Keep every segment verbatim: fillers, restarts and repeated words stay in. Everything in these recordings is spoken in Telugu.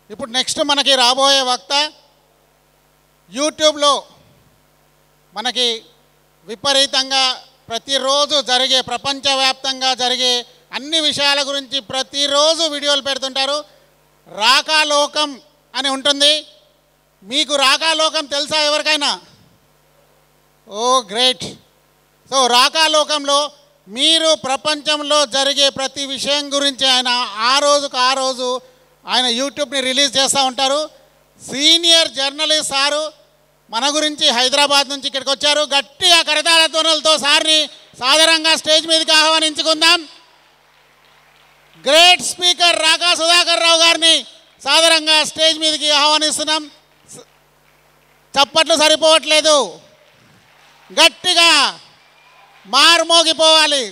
ఇప్పుడు నెక్స్ట్ మనకి రాబోయే వక్త యూట్యూబ్లో మనకి విపరీతంగా ప్రతిరోజు జరిగే ప్రపంచవ్యాప్తంగా జరిగే అన్ని విషయాల గురించి ప్రతిరోజు వీడియోలు పెడుతుంటారు. రాకాలోకం అని ఉంటుంది. మీకు రాకాలోకం తెలుసా ఎవరికైనా? ఓ గ్రేట్. సో రాకాలోకంలో మీరు ప్రపంచంలో జరిగే ప్రతి విషయం గురించి ఆయన ఆ రోజుకు ఆ రోజు ఆయన యూట్యూబ్ని రిలీజ్ చేస్తూ ఉంటారు. సీనియర్ జర్నలిస్ట్ సారు మన గురించి హైదరాబాద్ నుంచి ఇక్కడికి వచ్చారు. గట్టిగా కరతాళ ధ్వనులతో సార్ని సాధారణంగా స్టేజ్ మీదకి ఆహ్వానించుకుందాం. గ్రేట్ స్పీకర్ రాకా సుధాకర్ రావు గారిని సాధారణంగా స్టేజ్ మీదకి ఆహ్వానిస్తున్నాం. చప్పట్లు సరిపోవట్లేదు, గట్టిగా మారుమోగిపోవాలి.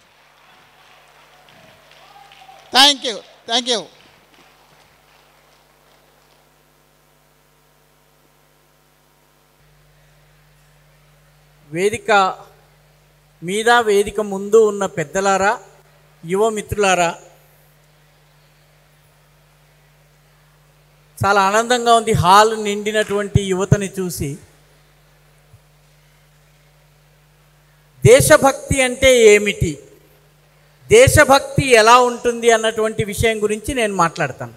Thank you thank you. వేదిక మీద వేదిక ముందు ఉన్న పెద్దలారా, యువ మిత్రులారా, చాలా ఆనందంగా ఉంది హాల్ నిండినటువంటి యువతని చూసి. దేశభక్తి అంటే ఏమిటి, దేశభక్తి ఎలా ఉంటుంది అన్నటువంటి విషయం గురించి నేను మాట్లాడతాను.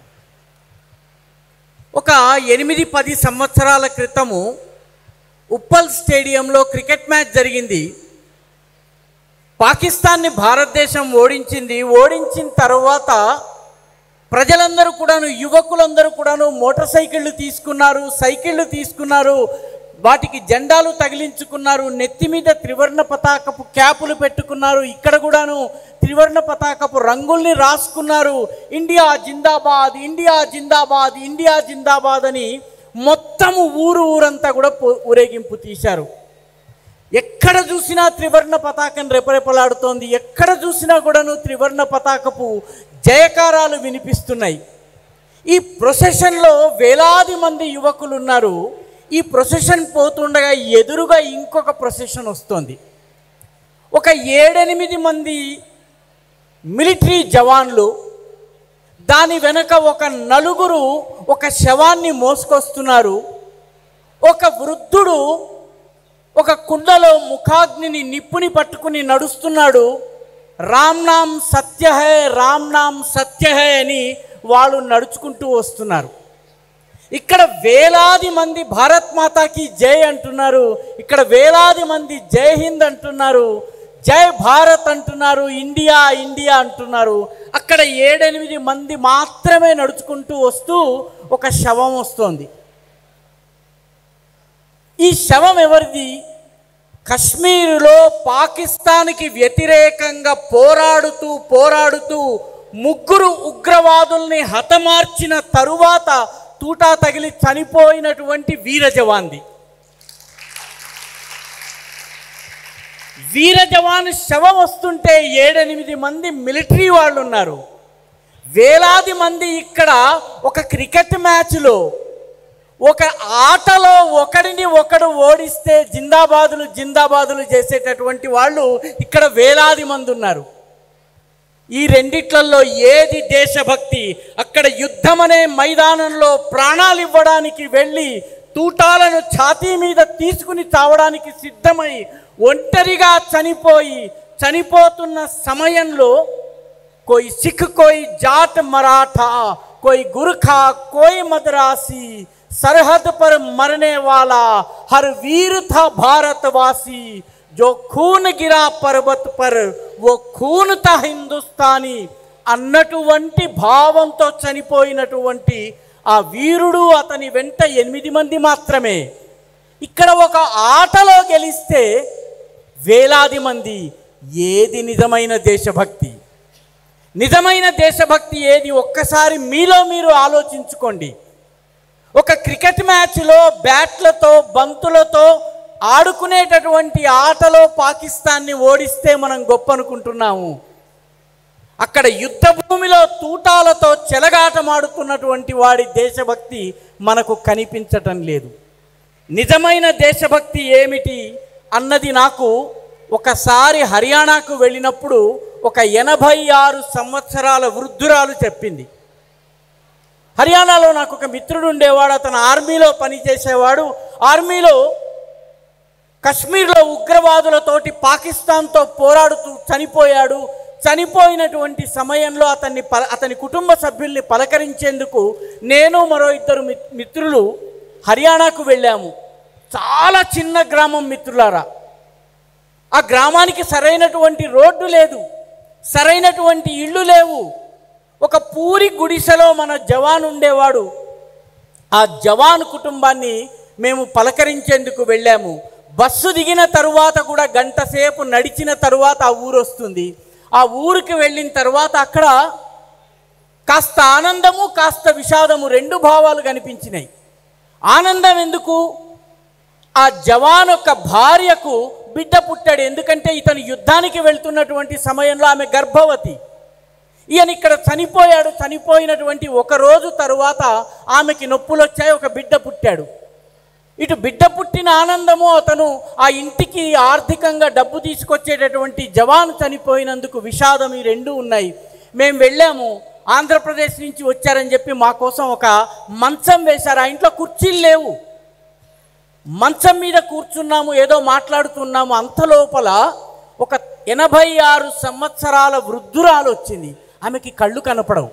ఒక ఎనిమిది పది సంవత్సరాల క్రితము ఉప్పల్ స్టేడియంలో క్రికెట్ మ్యాచ్ జరిగింది. పాకిస్తాన్ని భారతదేశం ఓడించింది. ఓడించిన తర్వాత ప్రజలందరూ కూడాను, యువకులందరూ కూడాను మోటార్ సైకిళ్ళు తీసుకున్నారు, సైకిళ్ళు తీసుకున్నారు, వాటికి జెండాలు తగిలించుకున్నారు, నెత్తి మీద త్రివర్ణ పతాకపు క్యాపులు పెట్టుకున్నారు, ఇక్కడ కూడాను త్రివర్ణ పతాకపు రంగుల్ని రాసుకున్నారు. ఇండియా జిందాబాద్, ఇండియా జిందాబాద్, ఇండియా జిందాబాద్ అని మొత్తము ఊరు ఊరంతా కూడా ఊరేగింపు తీశారు. ఎక్కడ చూసినా త్రివర్ణ పతాకం రెపరెపలాడుతోంది. ఎక్కడ చూసినా కూడాను త్రివర్ణ పతాకపు జయకారాలు వినిపిస్తున్నాయి. ఈ ప్రొసెషన్లో వేలాది మంది యువకులు ఉన్నారు. ఈ ప్రొసెషన్ పోతుండగా ఎదురుగా ఇంకొక ప్రొసెషన్ వస్తుంది. ఒక ఏడెనిమిది మంది మిలిటరీ జవాన్లు, దాని వెనక ఒక నలుగురు ఒక శవాన్ని మోసుకొస్తున్నారు. ఒక వృద్ధుడు ఒక కుండలో ముఖాగ్నిని నిప్పుని పట్టుకుని నడుస్తున్నాడు. రామ్ నామ్ సత్య హై, రామ్ నామ్ సత్య హై అని వాళ్ళు నడుచుకుంటూ వస్తున్నారు. ఇక్కడ వేలాది మంది భారత్ మాతాకి జై అంటున్నారు, ఇక్కడ వేలాది మంది జై హింద్ అంటున్నారు, జై భారత్ అంటున్నారు, ఇండియా ఇండియా అంటున్నారు. అక్కడ ఏడెనిమిది మంది మాత్రమే నడుచుకుంటూ వస్తూ ఒక శవం వస్తోంది. ఈ శవం ఎవరిది? కశ్మీరులో పాకిస్తాన్కి వ్యతిరేకంగా పోరాడుతూ పోరాడుతూ ముగ్గురు ఉగ్రవాదుల్ని హతమార్చిన తరువాత తూటా తగిలి చనిపోయినటువంటి వీర జవాన్ది. వీర జవాన్ శవం వస్తుంటే ఏడెనిమిది మంది మిలిటరీ వాళ్ళు ఉన్నారు. వేలాది మంది ఇక్కడ ఒక క్రికెట్ మ్యాచ్లో, ఒక ఆటలో ఒకడిని ఒకడు ఓడిస్తే జిందాబాదులు జిందాబాదులు చేసేటటువంటి వాళ్ళు ఇక్కడ వేలాది మంది ఉన్నారు. ఈ రెండిట్లలో ఏది దేశభక్తి? అక్కడ యుద్ధం అనే మైదానంలో ప్రాణాలు ఇవ్వడానికి వెళ్ళి తూటాలను ఛాతీ మీద తీసుకుని చావడానికి సిద్ధమై ఒంటరిగా చనిపోయి చనిపోతున్న సమయంలో కోయి సిఖ్, కోయి జాట్ మరాఠా, కోయి గుర్ఖా, కోయి మద్రాसी, सरहद पर मरने वाला हर वीर था भारतवासी, जो खून गिरा पर्वत पर वो खून था हिंदुस्तानी అన్నటువంటి భావంతో చనిపోయినటువంటి ఆ వీరుడు, అతని వెంట ఎనిమిది మంది మాత్రమే. ఇక్కడ ఒక ఆటలో గెలిస్తే వేలాది మంది. ఏది నిజమైన దేశభక్తి? నిజమైన దేశభక్తి ఏది? ఒక్కసారి మీలో మీరు ఆలోచించుకోండి. ఒక క్రికెట్ మ్యాచ్లో బ్యాట్లతో బంతులతో ఆడుకునేటటువంటి ఆటలో పాకిస్తాన్ని ఓడిస్తే మనం గొప్ప అనుకుంటున్నాము. అక్కడ యుద్ధ భూమిలో తూటాలతో చెలగాటమాడుతున్నటువంటి వాడి దేశభక్తి మనకు కనిపించటం లేదు. నిజమైన దేశభక్తి ఏమిటి అన్నది నాకు ఒకసారి హర్యానాకు వెళ్ళినప్పుడు ఒక ఎనభై ఆరు సంవత్సరాల వృద్ధురాలు చెప్పింది. హర్యానాలో నాకు ఒక మిత్రుడు ఉండేవాడు, అతను ఆర్మీలో పనిచేసేవాడు. ఆర్మీలో కశ్మీర్లో ఉగ్రవాదులతోటి పాకిస్తాన్తో పోరాడుతూ చనిపోయాడు. చనిపోయినటువంటి సమయంలో అతన్ని పల అతని కుటుంబ సభ్యుల్ని పలకరించేందుకు నేను మరో ఇద్దరు మిత్రులు హర్యానాకు వెళ్ళాము. చాలా చిన్న గ్రామం మిత్రులారా. ఆ గ్రామానికి సరైనటువంటి రోడ్డు లేదు, సరైనటువంటి ఇళ్ళు లేవు. ఒక పూరి గుడిసెలో మన జవాన్ ఉండేవాడు. ఆ జవాన్ కుటుంబాన్ని మేము పలకరించేందుకు వెళ్ళాము. బస్సు దిగిన తరువాత కూడా గంట సేపు నడిచిన తరువాత ఆ ఊరు వస్తుంది. ఆ ఊరికి వెళ్ళిన తర్వాత అక్కడ కాస్త ఆనందము కాస్త విషాదము రెండు భావాలు కనిపించినాయి. ఆనందం ఎందుకు? ఆ జవాన్ యొక్క భార్యకు బిడ్డ పుట్టాడు. ఎందుకంటే ఇతను యుద్ధానికి వెళ్తున్నటువంటి సమయంలో ఆమె గర్భవతి. ఈయన ఇక్కడ చనిపోయాడు. చనిపోయినటువంటి ఒక రోజు తరువాత ఆమెకి నొప్పులు వచ్చాయి, ఒక బిడ్డ పుట్టాడు. ఇటు బిడ్డ పుట్టిన ఆనందము, అతను ఆ ఇంటికి ఆర్థికంగా డబ్బు తీసుకొచ్చేటటువంటి జవాన్ చనిపోయినందుకు విషాదం, ఈ రెండు ఉన్నాయి. మేము వెళ్ళాము. ఆంధ్రప్రదేశ్ నుంచి వచ్చారని చెప్పి మా కోసం ఒక మంచం వేశారు. ఆ ఇంట్లో కుర్చీలు లేవు. మంచం మీద కూర్చున్నాము, ఏదో మాట్లాడుతున్నాము. అంతలోపల ఒక ఎనభై ఆరు సంవత్సరాల వృద్ధురాలు వచ్చింది. ఆమెకి కళ్ళు కనపడవు.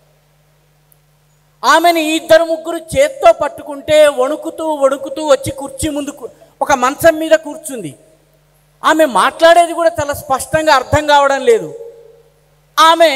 ఆమెని ఇద్దరు ముగ్గురు చేత్తో పట్టుకుంటే వణుకుతూ వణుకుతూ వచ్చి కుర్చీ ముందు ఒక మంచం మీద కూర్చుంది. ఆమె మాట్లాడేది కూడా చాలా స్పష్టంగా అర్థం కావడం లేదు. ఆమె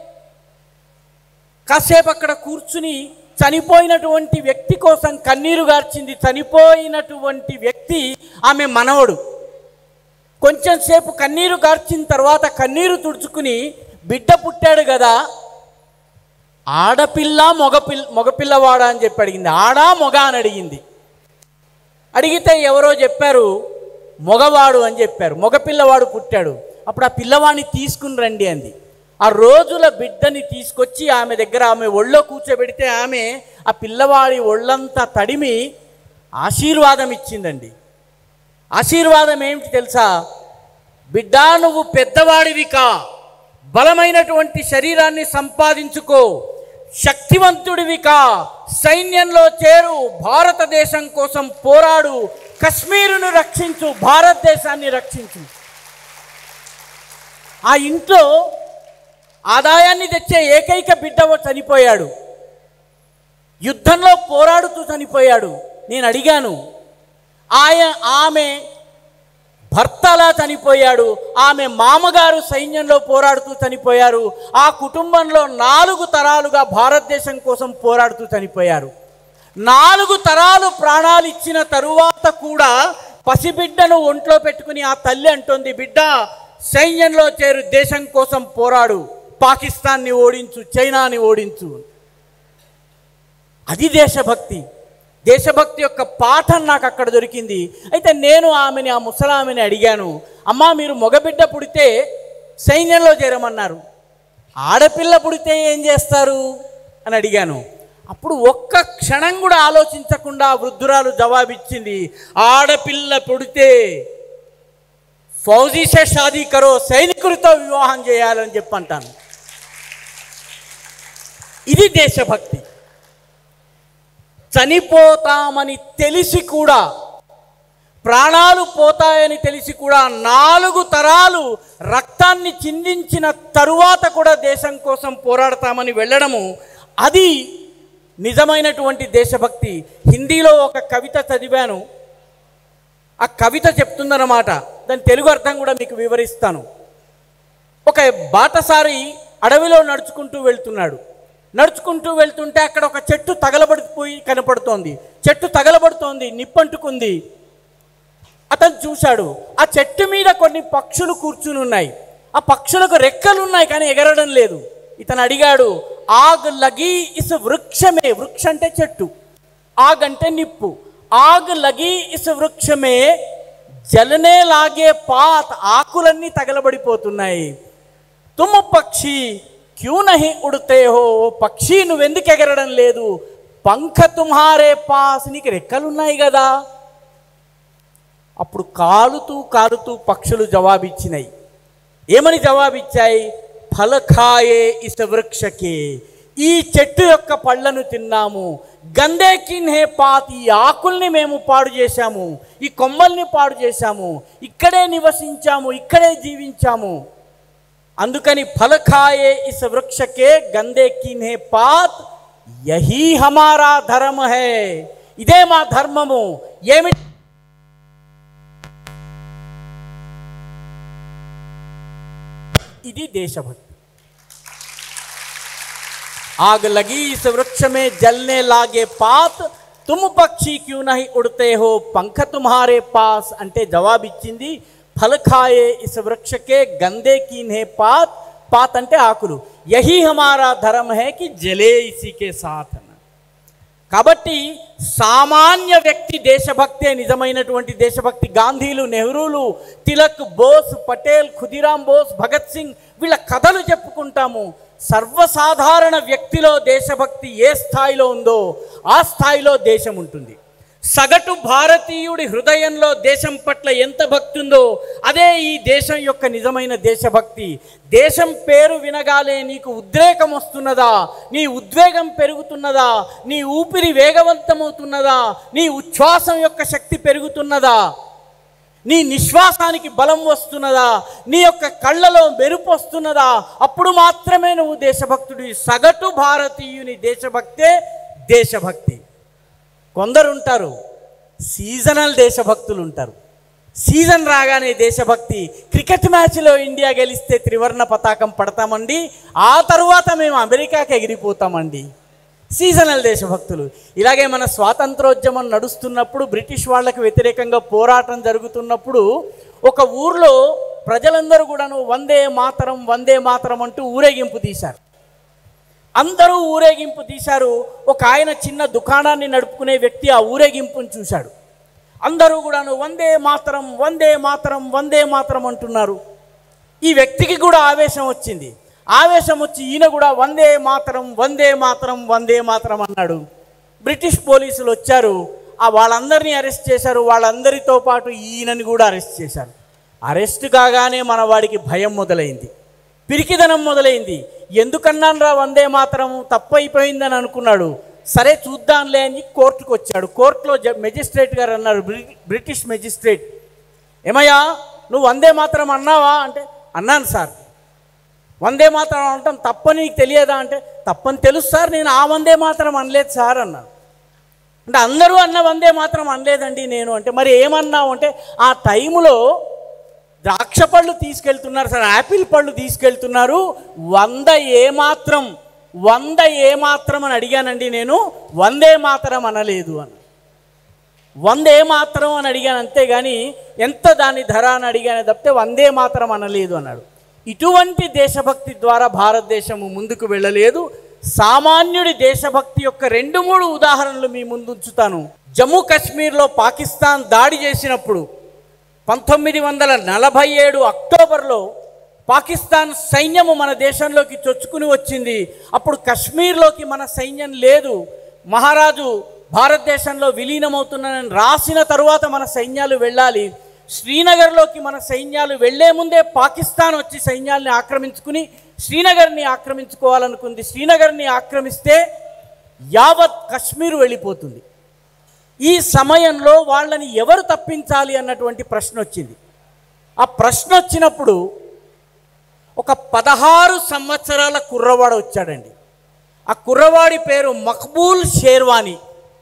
కాసేపు అక్కడ కూర్చుని చనిపోయినటువంటి వ్యక్తి కోసం కన్నీరు గార్చింది. చనిపోయినటువంటి వ్యక్తి ఆమె మనవడు. కొంచెం సేపు కన్నీరు గార్చిన తర్వాత కన్నీరు తుడుచుకుని, బిడ్డ పుట్టాడు కదా, ఆడపిల్ల మగపిల్ల మగపిల్లవాడా అని చెప్పి అడిగింది. ఆడా మొగ అని అడిగింది. అడిగితే ఎవరో చెప్పారు మగవాడు అని చెప్పారు. మగపిల్లవాడు పుట్టాడు. అప్పుడు ఆ పిల్లవాడిని తీసుకుని రండి అంది. ఆ రోజుల బిడ్డని తీసుకొచ్చి ఆమె దగ్గర ఆమె ఒళ్ళో కూర్చోబెడితే ఆమె ఆ పిల్లవాడి ఒళ్ళంతా తడిమి ఆశీర్వాదం ఇచ్చిందండి. ఆశీర్వాదం ఏమిటి తెలుసా? బిడ్డా, నువ్వు పెద్దవాడివి కా, బలమైనటువంటి శరీరాన్ని సంపాదించుకో, శక్తివంతుడివి కా, సైన్యంలో చేరు, భారతదేశం కోసం పోరాడు, కశ్మీరును రక్షించు, భారతదేశాన్ని రక్షించు. ఆ ఇంట్లో ఆదాయాన్ని తెచ్చే ఏకైక బిడ్డ చనిపోయాడు. యుద్ధంలో పోరాడుతూ చనిపోయాడు. నేను అడిగాను, ఆయ ఆమె భర్త అలా చనిపోయాడు, ఆమె మామగారు సైన్యంలో పోరాడుతూ చనిపోయారు. ఆ కుటుంబంలో నాలుగు తరాలుగా భారతదేశం కోసం పోరాడుతూ చనిపోయారు. నాలుగు తరాలు ప్రాణాలు ఇచ్చిన తరువాత కూడా పసిబిడ్డను ఒంట్లో పెట్టుకుని ఆ తల్లి అంటోంది, బిడ్డ సైన్యంలో చేరు, దేశం కోసం పోరాడు, పాకిస్తాన్ని ఓడించు, చైనాని ఓడించు. అది దేశభక్తి. దేశభక్తి యొక్క పాఠం నాకు అక్కడ దొరికింది. అయితే నేను ఆమెని, ఆ ముసలామెని అడిగాను, అమ్మా మీరు మగబిడ్డ పుడితే సైన్యంలో చేరమన్నారు, ఆడపిల్ల పుడితే ఏం చేస్తారు అని అడిగాను. అప్పుడు ఒక్క క్షణం కూడా ఆలోచించకుండా వృద్ధురాలు జవాబిచ్చింది, ఆడపిల్ల పుడితే ఫౌజీసే షాదీ కరో, సైనికుడితో వివాహం చేయాలని చెప్పంటాను. ఇది దేశభక్తి. చనిపోతామని తెలిసి కూడా, ప్రాణాలు పోతాయని తెలిసి కూడా నాలుగు తరాలు రక్తాన్ని చిందించిన తరువాత కూడా దేశం కోసం పోరాడతామని వెళ్ళడము, అది నిజమైనటువంటి దేశభక్తి. హిందీలో ఒక కవిత చదివాను. ఆ కవిత చెప్తుందన్నమాట. దాని తెలుగు అర్థం కూడా మీకు వివరిస్తాను. ఒక బాటసారి అడవిలో నడుచుకుంటూ వెళ్తున్నాడు. నడుచుకుంటూ వెళ్తుంటే అక్కడ ఒక చెట్టు తగలబడిపోయి కనపడుతోంది. చెట్టు తగలబడుతోంది, నిప్పంటుకుంది. అతను చూశాడు, ఆ చెట్టు మీద కొన్ని పక్షులు కూర్చుని ఉన్నాయి. ఆ పక్షులకు రెక్కలు ఉన్నాయి కానీ ఎగరడం లేదు. ఇతను అడిగాడు, ఆగ్ లగి ఇస్ వృక్షమే, వృక్ష అంటే చెట్టు, ఆగ్ అంటే నిప్పు, ఆగ్ లగి ఇస్ వృక్షమే జలనే లాగే పాత్, ఆకులన్నీ తగలబడిపోతున్నాయి. తుమ్ పక్షి క్యూ నహి ఉడితే హో, పక్షి నువ్వెందుకు ఎగరడం లేదు, పంఖ తుమ్హారే పాస్, నీకు రెక్కలున్నాయి కదా. అప్పుడు కాలుతూ కాలుతూ పక్షులు జవాబిచ్చినాయి. ఏమని జవాబిచ్చాయి? ఫలఖాయే ఇస్ వృక్షకే, ఈ చెట్టు యొక్క పళ్ళను తిన్నాము. గందేకిన్ హే పాత్, ఈ ఆకుల్ని మేము పాడు చేశాము, ఈ కొమ్మల్ని పాడు చేశాము, ఇక్కడే నివసించాము, ఇక్కడే జీవించాము. అందుకని ఫలఖాయే ఇస్ వృక్షకే గందేకిన్ హే పాత్, యహీ హమారా ధర్మ హే, ఇదే మా ధర్మము. ఏమి ఇది దేశభక్తి. आग लगी इस वृक्ष में जलने लागे पात, तुम पक्षी क्यों नहीं उड़ते हो, पंख तुम्हारे पास అంటే జవాబు ఇచ్చింది ఫల్ ఖాయే ఇస్ వృక్షకే గందే कीन्हे पात. పాత్ అంటే ఆకులు. యహీ హమారా ధర్మ హే కి జలే ఇసికే సాథ్. కాబట్టి సామాన్య వ్యక్తి దేశభక్తే నిజమైనటువంటి దేశభక్తి. గాంధీలు, నెహ్రూలు, తిలక్, బోస్, పటేల్, ఖుదీరాం బోస్, భగత్ సింగ్ వీళ్ళ కథలు చెప్పుకుంటాము. సర్వసాధారణ వ్యక్తిలో దేశభక్తి ఏ స్థాయిలో ఉందో ఆ స్థాయిలో దేశం ఉంటుంది. సగటు భారతీయుడి హృదయంలో దేశం పట్ల ఎంత భక్తి ఉందో అదే ఈ దేశం యొక్క నిజమైన దేశభక్తి. దేశం పేరు వినగానే నీకు ఉద్రేకం వస్తున్నదా, నీ ఉద్వేగం పెరుగుతున్నదా, నీ ఊపిరి వేగవంతమవుతున్నదా, నీ ఉచ్ఛ్వాసం యొక్క శక్తి పెరుగుతున్నదా, నీ నిశ్వాసానికి బలం వస్తున్నదా, నీ యొక్క కళ్ళలో మెరుపు వస్తున్నదా, అప్పుడు మాత్రమే నువ్వు దేశభక్తుడి. సగటు భారతీయుని దేశభక్తే దేశభక్తి. కొందరు ఉంటారు సీజనల్ దేశభక్తులు ఉంటారు. సీజన్ రాగానే దేశభక్తి. క్రికెట్ మ్యాచ్లో ఇండియా గెలిస్తే త్రివర్ణ పతాకం పడతామండి, ఆ తరువాత మేము అమెరికాకి ఎగిరిపోతామండి. సీజనల్ దేశభక్తులు. ఇలాగే మన స్వాతంత్రోద్యమం నడుస్తున్నప్పుడు, బ్రిటిష్ వాళ్ళకి వ్యతిరేకంగా పోరాటం జరుగుతున్నప్పుడు ఒక ఊర్లో ప్రజలందరూ కూడాను వందే మాతరం వందే మాతరం అంటూ ఊరేగింపు తీశారు. అందరూ ఊరేగింపు తీశారు. ఒక ఆయన చిన్న దుకాణాన్ని నడుపుకునే వ్యక్తి ఆ ఊరేగింపును చూశాడు. అందరూ కూడాను వందే మాతరం వందే మాతరం వందే మాతరం అంటున్నారు. ఈ వ్యక్తికి కూడా ఆవేశం వచ్చింది. ఆవేశం వచ్చి ఈయన కూడా వందే మాతరం వందే మాతరం వందే మాతరం అన్నాడు. బ్రిటిష్ పోలీసులు వచ్చారు, ఆ వాళ్ళందరినీ అరెస్ట్ చేశారు. వాళ్ళందరితో పాటు ఈయనని కూడా అరెస్ట్ చేశారు. అరెస్ట్ కాగానే మన వాడికి భయం మొదలైంది, పిరికిదనం మొదలైంది. ఎందుకన్నాను రా వందే మాతరం, తప్పైపోయిందని అనుకున్నాడు. సరే చూద్దాంలే అని కోర్టుకు వచ్చాడు. కోర్టులో మెజిస్ట్రేట్ గారు అన్నారు, బ్రిటిష్ మెజిస్ట్రేట్, ఏమయ్యా నువ్వు వందే మాతరం అన్నావా అంటే, అన్నాను సార్. వందే మాతరం అంటాం తప్పని నీకు తెలియదా అంటే, తప్పని తెలుసు సార్, నేను ఆ వందే మాతరం అనలేదు సార్ అన్నాను. అంటే అందరూ అన్న వందే మాతరం అనలేదండి నేను అంటే, మరి ఏమన్నావు అంటే, ఆ టైంలో ద్రాక్ష పళ్ళు తీసుకెళ్తున్నారు సార్, యాపిల్ పళ్ళు తీసుకెళ్తున్నారు, వంద ఏమాత్రం వంద ఏమాత్రం అని అడిగానండి నేను, వందే మాతరం అనలేదు అని. వందే మాతరం అని అడిగాను అంతేగాని ఎంత దాని ధర అని అడిగాను తప్పితే వందే మాతరం అనలేదు అన్నాడు. ఇటువంటి దేశభక్తి ద్వారా భారతదేశము ముందుకు వెళ్ళలేదు. సామాన్యుడి దేశభక్తి యొక్క రెండు మూడు ఉదాహరణలు మీ ముందు ఉంచుతాను. జమ్మూ కాశ్మీర్లో పాకిస్తాన్ దాడి చేసినప్పుడు పంతొమ్మిది వందల నలభై ఏడు అక్టోబర్లో పాకిస్తాన్ సైన్యము మన దేశంలోకి చొచ్చుకుని వచ్చింది. అప్పుడు కశ్మీర్లోకి మన సైన్యం లేదు. మహారాజు భారతదేశంలో విలీనమవుతున్నానని రాసిన తరువాత మన సైన్యాలు వెళ్ళాలి. శ్రీనగర్లోకి మన సైన్యాలు వెళ్లే ముందే పాకిస్తాన్ వచ్చి సైన్యాల్ని ఆక్రమించుకుని శ్రీనగర్ని ఆక్రమించుకోవాలనుకుంది. శ్రీనగర్ని ఆక్రమిస్తే యావత్ కశ్మీర్ వెళ్ళిపోతుంది. ఈ సమయంలో వాళ్ళని ఎవరు తప్పించాలి అన్నటువంటి ప్రశ్న వచ్చింది. ఆ ప్రశ్న వచ్చినప్పుడు ఒక పదహారు సంవత్సరాల కుర్రవాడు వచ్చాడండి. ఆ కుర్రవాడి పేరు మక్బూల్ షేర్వానీ.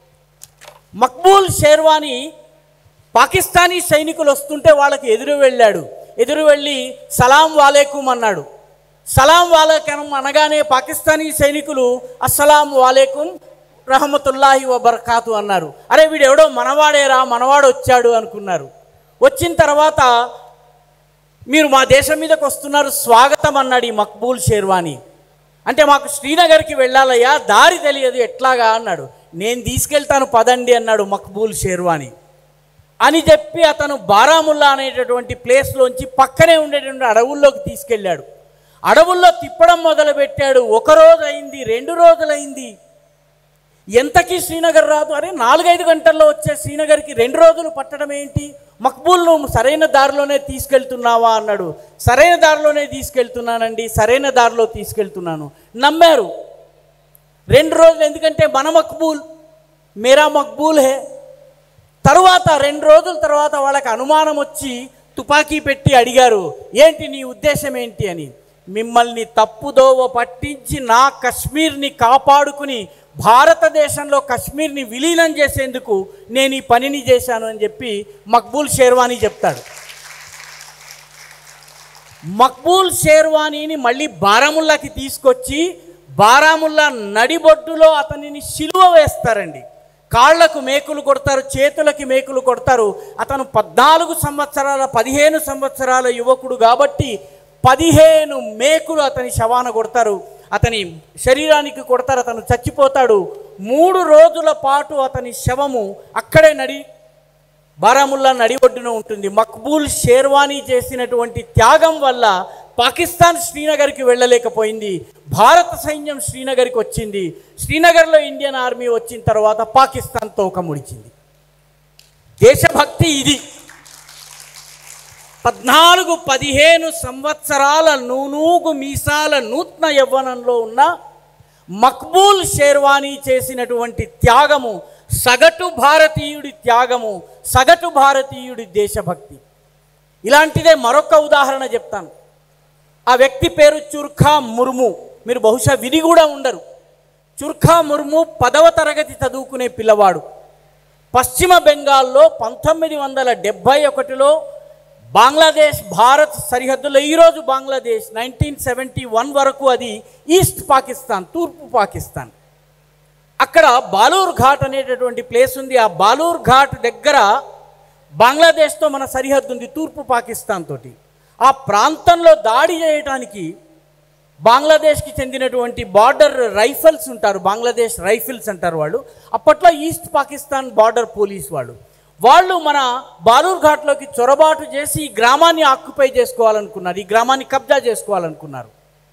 మక్బూల్ షేర్వానీ పాకిస్తానీ సైనికులు వస్తుంటే వాళ్ళకి ఎదురు వెళ్ళాడు. ఎదురు వెళ్ళి సలాం వాలేకుం అన్నాడు. సలాం వాలేకుం అనగానే పాకిస్తానీ సైనికులు అస్సలాం వాలేకుం రహమతుల్లాహి వబర్కాతు అన్నారు. అరే వీడు ఎవడో మనవాడేరా, మనవాడు వచ్చాడు అనుకున్నారు. వచ్చిన తర్వాత మీరు మా దేశం మీదకి వస్తున్నారు, స్వాగతం అన్నాడు ఈ మక్బూల్ షేర్వానీ. అంటే మాకు శ్రీనగర్కి వెళ్ళాలయ్యా, దారి తెలియదు ఎట్లాగా అన్నాడు. నేను తీసుకెళ్తాను పదండి అన్నాడు మక్బూల్ షేర్వానీ. అని చెప్పి అతను బారాముల్లా అనేటటువంటి ప్లేస్లోంచి పక్కనే ఉండేటువంటి అడవుల్లోకి తీసుకెళ్ళాడు. అడవుల్లో తిప్పడం మొదలుపెట్టాడు. ఒక రోజు అయింది, రెండు రోజులైంది, ఎంతకీ శ్రీనగర్ రాదు. అరే నాలుగైదు గంటల్లో వచ్చే శ్రీనగర్కి రెండు రోజులు పట్టడం ఏంటి? మక్బూల్ నువ్వు సరైన దారిలోనే తీసుకెళ్తున్నావా అన్నాడు. సరైన దారిలోనే తీసుకెళ్తున్నానండి, సరైన దారిలో తీసుకెళ్తున్నాను. నమ్మారు. రెండు రోజులు, ఎందుకంటే మన మక్బూల్ మేరా మక్బూల్ హే. తరువాత రెండు రోజుల తర్వాత వాళ్ళకి అనుమానం వచ్చి తుపాకీ పెట్టి అడిగారు, ఏంటి నీ ఉద్దేశం ఏంటి అని. మిమ్మల్ని తప్పుదోవ పట్టించి నా కశ్మీర్ని కాపాడుకుని భారతదేశంలో కశ్మీర్ని విలీనం చేసేందుకు నేను ఈ పనిని చేశాను అని చెప్పి మక్బూల్ షేర్వానీ చెప్తాడు. మక్బూల్ షేర్వానీని మళ్ళీ బారాముల్లాకి తీసుకొచ్చి బారాముల్లా నడిబొడ్డులో అతనిని సిలువ వేస్తారండి. కాళ్లకు మేకులు కొడతారు, చేతులకి మేకులు కొడతారు. అతను పద్నాలుగు సంవత్సరాల పదిహేను సంవత్సరాల యువకుడు కాబట్టి పదిహేను మేకులు అతని శవాన కొడతారు, అతని శరీరానికి కొడతారు, అతను చచ్చిపోతాడు. మూడు రోజుల పాటు అతని శవము అక్కడే నడి బారాముల్లా నడిబొడ్డున ఉంటుంది. మక్బూల్ షేర్వానీ చేసినటువంటి త్యాగం వల్ల పాకిస్తాన్ శ్రీనగర్కి వెళ్ళలేకపోయింది. భారత సైన్యం శ్రీనగర్కి వచ్చింది. శ్రీనగర్లో ఇండియన్ ఆర్మీ వచ్చిన తర్వాత పాకిస్తాన్ తోక ముడిచింది. దేశభక్తి ఇది. పద్నాలుగు పదిహేను సంవత్సరాల నూనూగు మీసాల నూతన యవ్వనంలో ఉన్న మక్బూల్ షేర్వానీ చేసినటువంటి త్యాగము సగటు భారతీయుడి త్యాగము, సగటు భారతీయుడి దేశభక్తి. ఇలాంటిదే మరొక ఉదాహరణ చెప్తాను. ఆ వ్యక్తి పేరు చుర్ఖా ముర్ము. మీరు బహుశా విని కూడా ఉండరు. చుర్ఖా ముర్ము పదవ తరగతి చదువుకునే పిల్లవాడు. పశ్చిమ బెంగాల్లో పంతొమ్మిది వందల డెబ్భై ఒకటిలో బంగ్లాదేశ్ భారత్ సరిహద్దులో, ఈరోజు బంగ్లాదేశ్ నైన్టీన్ సెవెంటీ వన్ వరకు అది ఈస్ట్ పాకిస్తాన్, తూర్పు పాకిస్తాన్. అక్కడ బాలూర్ ఘాట్ అనేటటువంటి ప్లేస్ ఉంది. ఆ బాలూర్ ఘాట్ దగ్గర బంగ్లాదేశ్తో మన సరిహద్దు ఉంది, తూర్పు పాకిస్తాన్ తోటి. ఆ ప్రాంతంలో దాడి చేయడానికి బంగ్లాదేశ్కి చెందినటువంటి బార్డర్ రైఫిల్స్ ఉంటారు, బంగ్లాదేశ్ రైఫిల్స్ అంటారు వాళ్ళు. అప్పట్లో ఈస్ట్ పాకిస్తాన్ బార్డర్ పోలీస్ వాళ్ళు వాళ్ళు మన బాలూర్ ఘాట్లోకి చొరబాటు చేసి ఈ గ్రామాన్ని ఆక్యుపై చేసుకోవాలనుకున్నారు, ఈ గ్రామాన్ని కబ్జా చేసుకోవాలనుకున్నారు.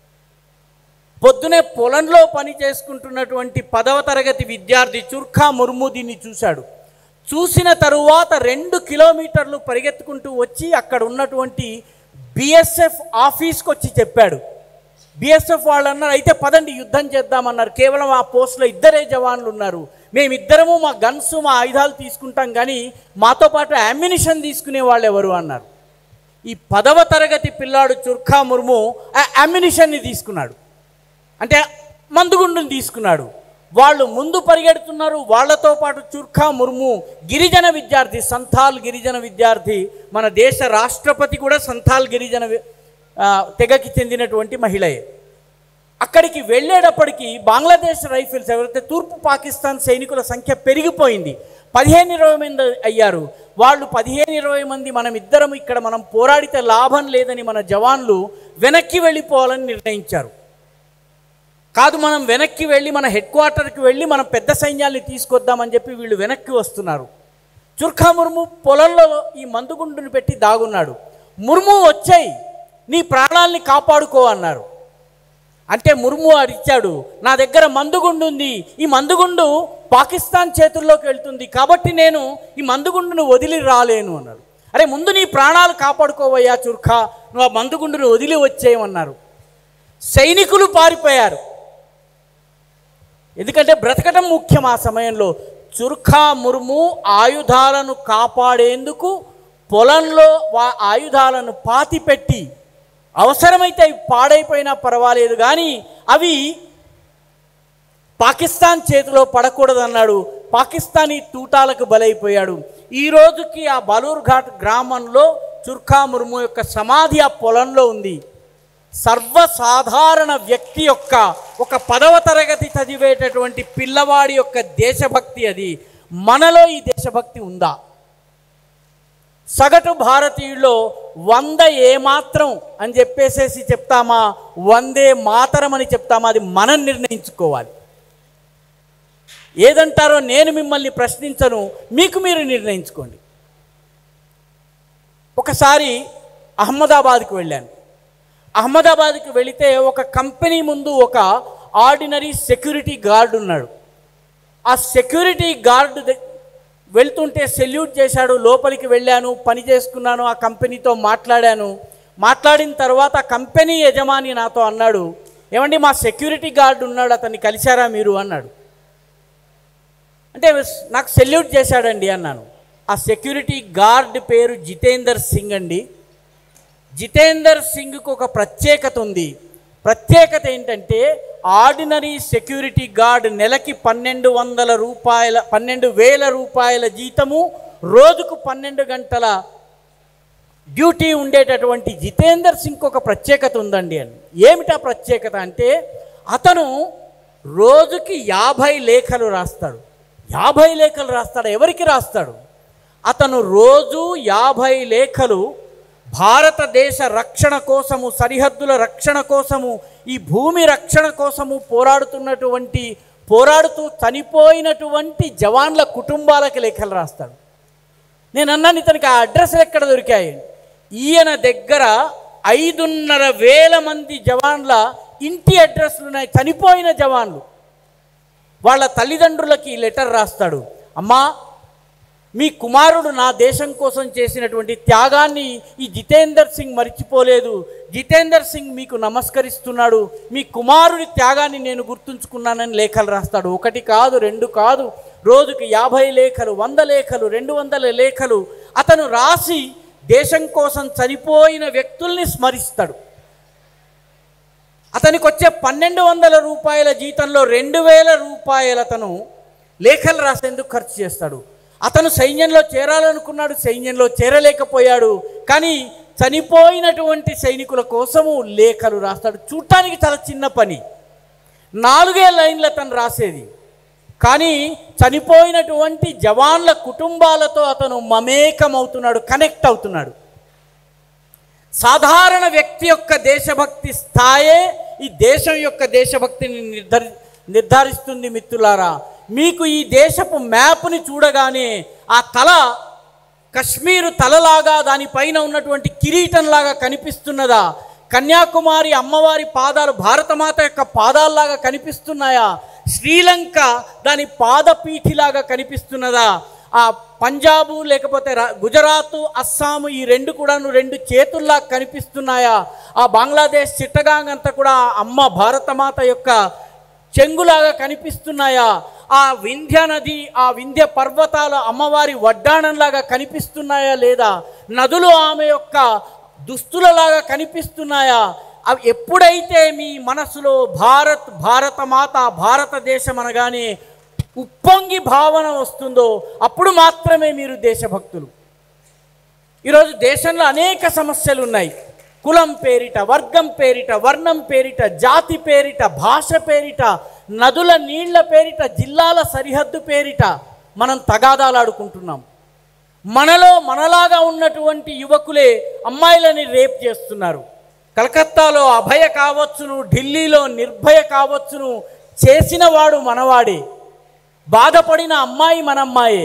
పొద్దునే పొలంలో పని చేసుకుంటున్నటువంటి పదవ తరగతి విద్యార్థి చుర్ఖా ముర్ము దీన్ని చూశాడు. చూసిన తరువాత రెండు కిలోమీటర్లు పరిగెత్తుకుంటూ వచ్చి అక్కడ ఉన్నటువంటి బిఎస్ఎఫ్ ఆఫీస్కి వచ్చి చెప్పాడు. బిఎస్ఎఫ్ వాళ్ళు అన్నారు, అయితే పదండి యుద్ధం చేద్దామన్నారు. కేవలం ఆ పోస్ట్లో ఇద్దరే జవాన్లు ఉన్నారు, మేమిద్దరము మా గన్స్ మా ఆయుధాలు తీసుకుంటాం, కానీ మాతో పాటు అమ్యునిషన్ తీసుకునే వాళ్ళు ఎవరు అన్నారు. ఈ పదవ తరగతి పిల్లాడు చుర్ఖా ముర్ము ఆ అమ్యునిషన్ని తీసుకున్నాడు, అంటే మందుగుండుని తీసుకున్నాడు. వాళ్ళు ముందు పరిగెడుతున్నారు. వాళ్లతో పాటు చుర్ఖా ముర్ము గిరిజన విద్యార్థి, సంథాల్ గిరిజన విద్యార్థి. మన దేశ రాష్ట్రపతి కూడా సంథాల్ గిరిజన తెగకి చెందినటువంటి మహిళయే. అక్కడికి వెళ్ళేటప్పటికి బంగ్లాదేశ్ రైఫిల్స్ ఎవరైతే తూర్పు పాకిస్తాన్ సైనికుల సంఖ్య పెరిగిపోయింది, పదిహేను ఇరవై మంది అయ్యారు. వాళ్ళు పదిహేను ఇరవై మంది మనం ఇద్దరం ఇక్కడ మనం పోరాడితే లాభం లేదని మన జవాన్లు వెనక్కి వెళ్ళిపోవాలని నిర్ణయించారు. కాదు, మనం వెనక్కి వెళ్ళి మన హెడ్ క్వార్టర్కి వెళ్ళి మనం పెద్ద సైన్యాన్ని తీసుకొద్దామని చెప్పి వీళ్ళు వెనక్కి వస్తున్నారు. చుర్ఖా ముర్ము పొలంలో ఈ మందుగుండుని పెట్టి దాగున్నాడు. ముర్ము వచ్చాయి, నీ ప్రాణాలని కాపాడుకో అన్నారు. అంటే ముర్ము అడిచాడు, నా దగ్గర మందుగుండు ఉంది, ఈ మందుగుండు పాకిస్తాన్ చేతుల్లోకి వెళ్తుంది, కాబట్టి నేను ఈ మందుగుండును వదిలి రాలేను అన్నాడు. అరే ముందు నీ ప్రాణాలు కాపాడుకోవయ్యా చుర్ఖా, నువ్వు ఆ మందుగుండును వదిలి వచ్చేయమన్నారు. సైనికులు పారిపోయారు, ఎందుకంటే బ్రతకడం ముఖ్యం ఆ సమయంలో. చుర్ఖా ముర్ము ఆయుధాలను కాపాడేందుకు పొలంలో వా ఆయుధాలను పాతిపెట్టి, అవసరమైతే అవి పాడైపోయినా పర్వాలేదు కానీ అవి పాకిస్తాన్ చేతిలో పడకూడదన్నాడు. పాకిస్తానీ తూటాలకు బలైపోయాడు. ఈ రోజుకి ఆ బాలూర్ ఘాట్ గ్రామంలో చుర్ఖా ముర్ము యొక్క సమాధి ఆ పొలంలో ఉంది. సర్వసాధారణ వ్యక్తి యొక్క ఒక పదవ తరగతి చదివేటటువంటి పిల్లవాడి యొక్క దేశభక్తి అది. మనలో ఈ దేశభక్తి ఉందా? సగటు భారతీయుల్లో వంద ఏమాత్రం అని చెప్పేసేసి చెప్తామా, వందే మాతరం అని చెప్తామా, అది మనం నిర్ణయించుకోవాలి. ఏదంటారో నేను మిమ్మల్ని ప్రశ్నించను, మీకు మీరు నిర్ణయించుకోండి. ఒకసారి అహ్మదాబాద్కి వెళ్ళాను. అహ్మదాబాద్కి వెళితే ఒక కంపెనీ ముందు ఒక ఆర్డినరీ సెక్యూరిటీ గార్డ్ ఉన్నాడు. ఆ సెక్యూరిటీ గార్డు వెళ్తుంటే సెల్యూట్ చేశాడు. లోపలికి వెళ్ళాను, పని చేసుకున్నాను, ఆ కంపెనీతో మాట్లాడాను. మాట్లాడిన తర్వాత ఆ కంపెనీ యజమాని నాతో అన్నాడు, ఏమండి మా సెక్యూరిటీ గార్డు ఉన్నాడు, అతన్ని కలిశారా మీరు అన్నాడు. అంటే నాకు సెల్యూట్ చేశాడండి అన్నాను. ఆ సెక్యూరిటీ గార్డ్ పేరు జితేందర్ సింగ్ అండి. జితేందర్ సింగ్కు ఒక ప్రత్యేకత ఉంది. ప్రత్యేకత ఏంటంటే ఆర్డినరీ సెక్యూరిటీ గార్డ్ నెలకి పన్నెండు వందల రూపాయల పన్నెండు వేల రూపాయల జీతము, రోజుకు పన్నెండు గంటల డ్యూటీ ఉండేటటువంటి జితేందర్ సింగ్ ఒక ప్రత్యేకత ఉందండి అని. ఏమిటా ప్రత్యేకత అంటే అతను రోజుకి యాభై లేఖలు రాస్తాడు. యాభై లేఖలు రాస్తాడు. ఎవరికి రాస్తాడు? అతను రోజు యాభై లేఖలు భారతదేశ రక్షణ కోసము, సరిహద్దుల రక్షణ కోసము, ఈ భూమి రక్షణ కోసము పోరాడుతున్నటువంటి పోరాడుతూ చనిపోయినటువంటి జవాన్ల కుటుంబాలకి లేఖలు రాస్తాడు. నేను అన్నాను ఇతనికి ఆ అడ్రస్లు ఎక్కడ దొరికాయి? ఈయన దగ్గర ఐదున్నర వేల మంది జవాన్ల ఇంటి అడ్రస్లు ఉన్నాయి. చనిపోయిన జవాన్లు వాళ్ళ తల్లిదండ్రులకి లెటర్ రాస్తాడు. అమ్మా, మీ కుమారుడు నా దేశం కోసం చేసినటువంటి త్యాగాన్ని ఈ జితేందర్ సింగ్ మర్చిపోలేదు. జితేందర్ సింగ్ మీకు నమస్కరిస్తున్నాడు. మీ కుమారుడి త్యాగాన్ని నేను గుర్తుంచుకున్నానని లేఖలు రాస్తాడు. ఒకటి కాదు, రెండు కాదు, రోజుకి యాభై లేఖలు, వంద లేఖలు, రెండు వందల లేఖలు అతను రాసి దేశం కోసం చనిపోయిన వ్యక్తుల్ని స్మరిస్తాడు. అతనికి వచ్చే పన్నెండు వందల రూపాయల జీతంలో రెండు వేల రూపాయలు అతను లేఖలు రాసేందుకు ఖర్చు చేస్తాడు. అతను సైన్యంలో చేరాలనుకున్నాడు, సైన్యంలో చేరలేకపోయాడు. కానీ చనిపోయినటువంటి సైనికుల కోసము లేఖలు రాస్తాడు. చూడటానికి చాలా చిన్న పని, నాలుగే లైన్లు అతను రాసేది. కానీ చనిపోయినటువంటి జవాన్ల కుటుంబాలతో అతను మమేకమవుతున్నాడు, కనెక్ట్ అవుతున్నాడు. సాధారణ వ్యక్తి యొక్క దేశభక్తి స్థాయే ఈ దేశం యొక్క దేశభక్తిని నిర్ధారి నిర్ధారిస్తుంది మిత్రులారా. మీకు ఈ దేశపు మ్యాప్ని చూడగానే ఆ తల కశ్మీరు తలలాగా, దానిపైన ఉన్నటువంటి కిరీటంలాగా కనిపిస్తున్నదా? కన్యాకుమారి అమ్మవారి పాదాలు భారతమాత యొక్క పాదాల్లాగా కనిపిస్తున్నాయా? శ్రీలంక దాని పాదపీఠిలాగా కనిపిస్తున్నదా? ఆ పంజాబు లేకపోతే గుజరాత్, అస్సాము ఈ రెండు కూడాను రెండు చేతుల్లా కనిపిస్తున్నాయా? ఆ బంగ్లాదేశ్ చిట్టగాంగ్ అంతా కూడా అమ్మ భారతమాత యొక్క చెంగులాగా కనిపిస్తున్నాయా? ఆ వింధ్య నది, ఆ వింధ్య పర్వతాల అమ్మవారి వడ్డాణంలాగా కనిపిస్తున్నాయా లేదా? నదులు ఆమె యొక్క దుస్తులలాగా కనిపిస్తున్నాయా? అవి ఎప్పుడైతే మీ మనసులో భారత్ భారతమాత భారతదేశం అనగానే ఉప్పొంగి భావన వస్తుందో అప్పుడు మాత్రమే మీరు దేశభక్తులు. ఈరోజు దేశంలో అనేక సమస్యలు ఉన్నాయి. కులం పేరిట, వర్గం పేరిట, వర్ణం పేరిట, జాతి పేరిట, భాష పేరిట, నదుల నీళ్ల పేరిట, జిల్లాల సరిహద్దు పేరిట మనం తగాదాలాడుకుంటున్నాం. మనలో మనలాగా ఉన్నటువంటి యువకులే అమ్మాయిలని రేప్ చేస్తున్నారు. కలకత్తాలో అభయ కావచ్చును, ఢిల్లీలో నిర్భయ కావచ్చును, చేసిన వాడు మనవాడే. బాధపడిన అమ్మాయి మన అమ్మాయే.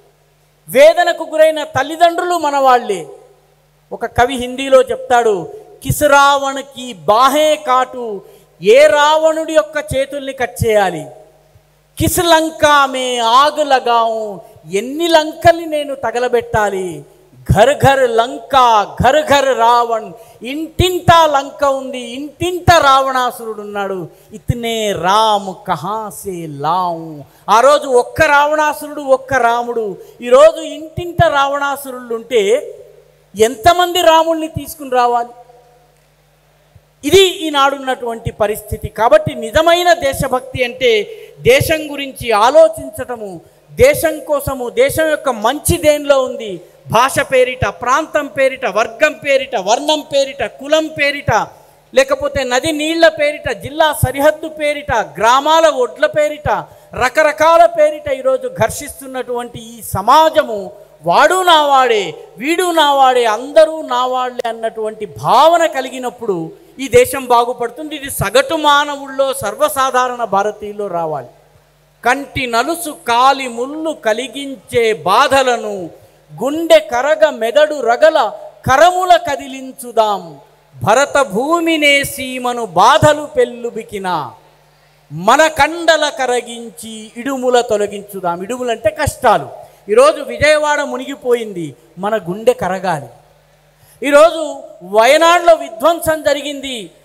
వేదనకు గురైన తల్లిదండ్రులు మనవాళ్లే. ఒక కవి హిందీలో చెప్తాడు, కిస్ రావణ్కి బాహే కాటు, ఏ రావణుడి యొక్క చేతుల్ని కట్ చేయాలి. కిస్ లంకా మే ఆగ్ లగావు, ఎన్ని లంకల్ని నేను తగలబెట్టాలి. ఘర్ ఘర్ లంకా ఘర్ ఘర్ రావణ్, ఇంటింటా లంక ఉంది, ఇంటింట రావణాసురుడు ఉన్నాడు. ఇతనే రామ్ కహాసే లావు. ఆ రోజు ఒక్క రావణాసురుడు, ఒక్క రాముడు. ఈరోజు ఇంటింట రావణాసురులు ఉంటే ఎంతమంది రాముల్ని తీసుకుని రావాలి? ఇది ఈనాడున్నటువంటి పరిస్థితి. కాబట్టి నిజమైన దేశభక్తి అంటే దేశం గురించి ఆలోచించటము, దేశం కోసము, దేశం యొక్క మంచి దేనిలో ఉంది. భాష పేరిట, ప్రాంతం పేరిట, వర్గం పేరిట, వర్ణం పేరిట, కులం పేరిట, లేకపోతే నది నీళ్ల పేరిట, జిల్లా సరిహద్దు పేరిట, గ్రామాల ఒడ్ల పేరిట, రకరకాల పేరిట ఈరోజు ఘర్షిస్తున్నటువంటి ఈ సమాజము వాడు నావాడే, వీడు నావాడే, అందరూ నావాళ్లే అన్నటువంటి భావన కలిగినప్పుడు ఈ దేశం బాగుపడుతుంది. ఇది సగటు మానవుల్లో, సర్వసాధారణ భారతీయుల్లో రావాలి. కంటి నలుసు కాలి ముళ్ళు కలిగించే బాధలను గుండె కరగ మెదడు రగల కరముల కదిలించుదాం. భరత భూమినే సీమను బాధలు పెళ్ళుబికిన మన కండల కరగించి ఇడుముల తొలగించుదాం. ఇడుములంటే కష్టాలు. ఈరోజు విజయవాడ మునిగిపోయింది, మన గుండె కరగాలి. ఈరోజు వయనాడులో విధ్వంసం జరిగింది,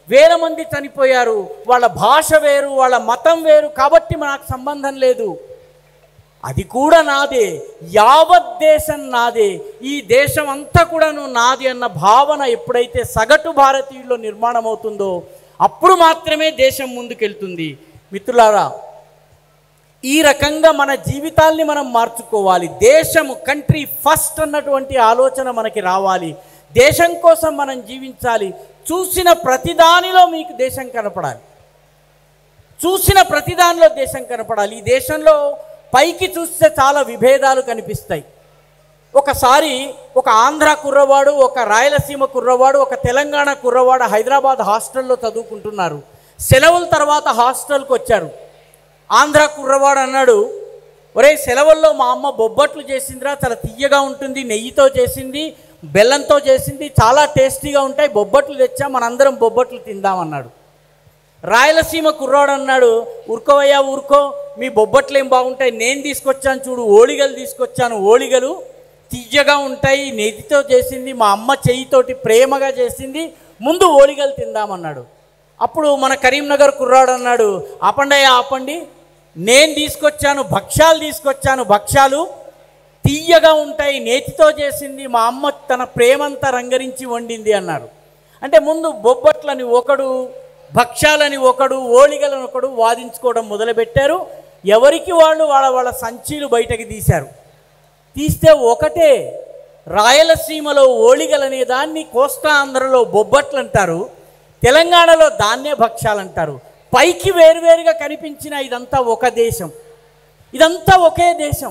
వేల మంది చనిపోయారు. వాళ్ళ భాష వేరు, వాళ్ళ మతం వేరు, కాబట్టి మనకు సంబంధం లేదు. అది కూడా నాదే, యావత్ దేశం నాదే, ఈ దేశం అంతా కూడాను నాది అన్న భావన ఎప్పుడైతే సగటు భారతీయుల్లో నిర్మాణం అవుతుందో అప్పుడు మాత్రమే దేశం ముందుకెళ్తుంది. మిత్రులారా, ఈ రకంగా మన జీవితాల్ని మనం మార్చుకోవాలి. దేశము, కంట్రీ ఫస్ట్ అన్నటువంటి ఆలోచన మనకి రావాలి. దేశం కోసం మనం జీవించాలి. చూసిన ప్రతిదానిలో మీకు దేశం కనపడాలి. చూసిన ప్రతిదానిలో దేశం కనపడాలి. ఈ దేశంలో పైకి చూస్తే చాలా విభేదాలు కనిపిస్తాయి. ఒకసారి ఒక ఆంధ్ర కుర్రవాడు, ఒక రాయలసీమ కుర్రవాడు, ఒక తెలంగాణ కుర్రవాడు హైదరాబాద్ హాస్టల్లో చదువుకుంటున్నారు. సెలవుల తర్వాత హాస్టల్కి వచ్చారు. ఆంధ్ర కుర్రవాడు అన్నాడు, ఒరే సెలవుల్లో మా అమ్మ బొబ్బట్లు చేసిందిరా, చాలా తియ్యగా ఉంటుంది, నెయ్యితో చేసింది, బెల్లంతో చేసింది, చాలా టేస్టీగా ఉంటాయి, బొబ్బట్లు తెచ్చా, మనందరం బొబ్బట్లు తిందామన్నాడు. రాయలసీమ కుర్రాడు అన్నాడు, ఊరుకోవయ్యా ఊరుకో, మీ బొబ్బట్లు ఏం బాగుంటాయి, నేను తీసుకొచ్చాను చూడు, ఓళిగలు తీసుకొచ్చాను, ఓళిగలు తియ్యగా ఉంటాయి, నెయ్యితో చేసింది, మా అమ్మ చెయ్యితోటి ప్రేమగా చేసింది, ముందు ఓళిగలు తిందామన్నాడు. అప్పుడు మన కరీంనగర్ కుర్రాడు అన్నాడు, ఆపండి ఆపండి, నేను తీసుకొచ్చాను భక్ష్యాలు తీసుకొచ్చాను, భక్ష్యాలు తీయగా ఉంటాయి, నేతితో చేసింది, మా అమ్మ తన ప్రేమంతా రంగరించి వండింది అన్నారు. అంటే ముందు బొబ్బట్లని ఒకడు, భక్ష్యాలని ఒకడు, ఓళిగలను ఒకడు వాదించుకోవడం మొదలుపెట్టారు. ఎవరికి వాళ్ళు వాళ్ళ వాళ్ళ సంచీలు బయటకు తీశారు. తీస్తే ఒకటే, రాయలసీమలో ఓళిగలనే దాన్ని కోస్తా ఆంధ్రలో బొబ్బట్లు అంటారు, తెలంగాణలో దాన్నే భక్ష్యాలు అంటారు. పైకి వేరువేరుగా కనిపించిన ఇదంతా ఒక దేశం, ఇదంతా ఒకే దేశం,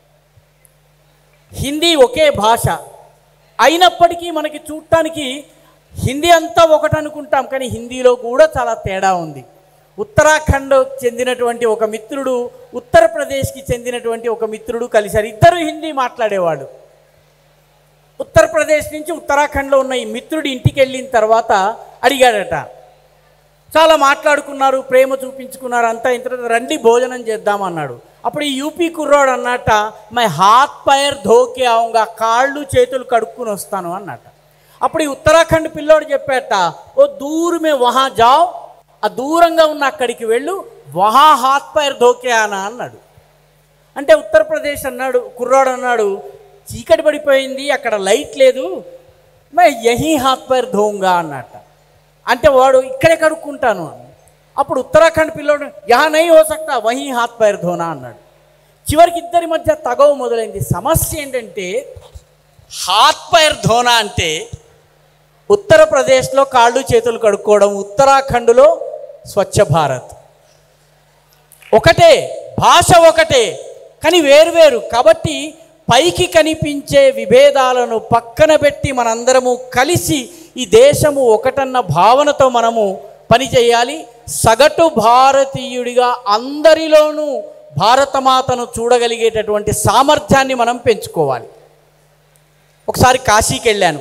హిందీ ఒకే భాష అయినప్పటికీ మనకి చూడటానికి హిందీ అంతా ఒకటి అనుకుంటాం, కానీ హిందీలో కూడా చాలా తేడా ఉంది. ఉత్తరాఖండ్ చెందినటువంటి ఒక మిత్రుడు, ఉత్తరప్రదేశ్కి చెందినటువంటి ఒక మిత్రుడు కలిశారు. ఇద్దరు హిందీ మాట్లాడేవాళ్ళు. ఉత్తరప్రదేశ్ నుంచి ఉత్తరాఖండ్లో ఉన్న ఈ మిత్రుడు ఇంటికి వెళ్ళిన తర్వాత అడిగాడట, చాలా మాట్లాడుకున్నారు, ప్రేమ చూపించుకున్నారు, అంతా ఇంత రండి భోజనం చేద్దామన్నాడు. అప్పుడు ఈ యూపీ కుర్రాడు అన్నట్ట, మై హాత్ పైర్ ధోకే ఆవుగా, కాళ్ళు చేతులు కడుక్కుని వస్తాను అన్నట్ట. అప్పుడు ఈ ఉత్తరాఖండ్ పిల్లోడు చెప్పాట, ఓ దూరమే వహా జావ్, ఆ దూరంగా ఉన్న అక్కడికి వెళ్ళు, వహా హాత్ పైర్ ధోకే ఆనా అన్నాడు. అంటే ఉత్తరప్రదేశ్ అన్నాడు కుర్రాడు అన్నాడు, చీకటి పడిపోయింది, అక్కడ లైట్ లేదు, మే యహీ హాత్ పైర్ ధోంగా అన్నట్ట. అంటే వాడు ఇక్కడే కడుక్కుంటాను అని. అప్పుడు ఉత్తరాఖండ్ పిల్లోడు, యహా నహీ హో సక్తా, వహీ హాత్ పైర్ ధోనా అన్నాడు. చివరికి ఇద్దరి మధ్య తగవు మొదలైంది. సమస్య ఏంటంటే, హాత్ పైర్ ధోనా అంటే ఉత్తరప్రదేశ్లో కాళ్ళు చేతులు కడుక్కోవడం, ఉత్తరాఖండ్లో స్వచ్ఛ భారత్. ఒకటే భాష, ఒకటే కానీ వేరువేరు. కాబట్టి పైకి కనిపించే విభేదాలను పక్కన పెట్టి మనందరము కలిసి ఈ దేశము ఒకటన్న భావనతో మనము పనిచేయాలి. సగటు భారతీయుడిగా అందరిలోనూ భారతమాతను చూడగలిగేటటువంటి సామర్థ్యాన్ని మనం పెంచుకోవాలి. ఒకసారి కాశీకి వెళ్ళాను.